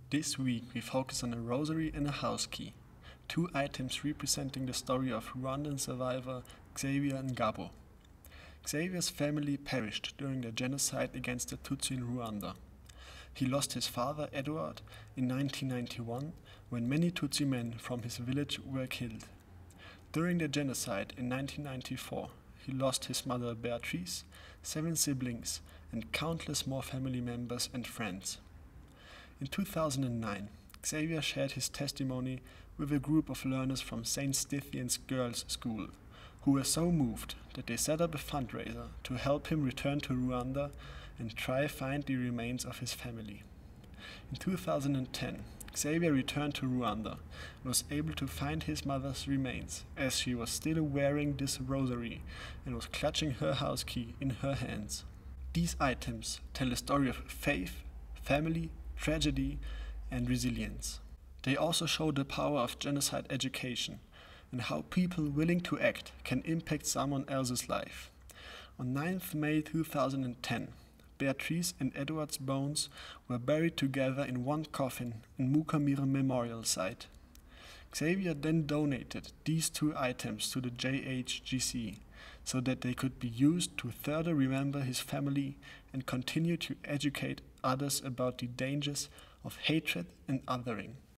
This week we focus on a rosary and a house key, two items representing the story of Rwandan survivor Xavier Ngabo. Xavier's family perished during the genocide against the Tutsi in Rwanda. He lost his father Edward in 1991 when many Tutsi men from his village were killed. During the genocide in 1994, he lost his mother Beatrice, 7 siblings, and countless more family members and friends. In 2009, Xavier shared his testimony with a group of learners from St. Stephen's Girls' School, who were so moved that they set up a fundraiser to help him return to Rwanda and try find the remains of his family. In 2010, Xavier returned to Rwanda and was able to find his mother's remains, as she was still wearing this rosary and was clutching her house key in her hands. These items tell a story of faith, family, tragedy, and resilience. They also show the power of genocide education and how people willing to act can impact someone else's life. On 9th May 2010, Beatrice and Edward's bones were buried together in one coffin in Mukamira Memorial Site. Xavier then donated these two items to the JHGC so that they could be used to further remember his family and continue to educate others about the dangers of hatred and othering.